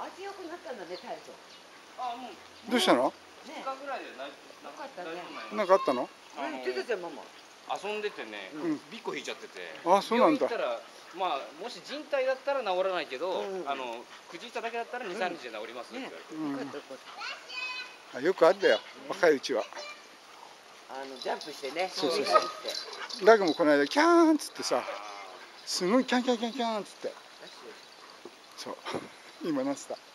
足良くなったんだね、体操。 あ、もう。 どうしたの？ 2日ぐらいでなかったね。 なんかあったの？ 言ってたじゃん、ママ。 遊んでてね、ビッコ引いちゃってて。 あ、そうなんだ。 病院行ったら、まあもし人体だったら治らないけど、くじっただけだったら2、3日で治りますって言われて。 よくあったよ、若いうちは。 ジャンプしてね。 そうそうそう。ラグもこの間キャーンっつってさ、すごいキャンキャンキャンキャンっつって。そう。今なってた。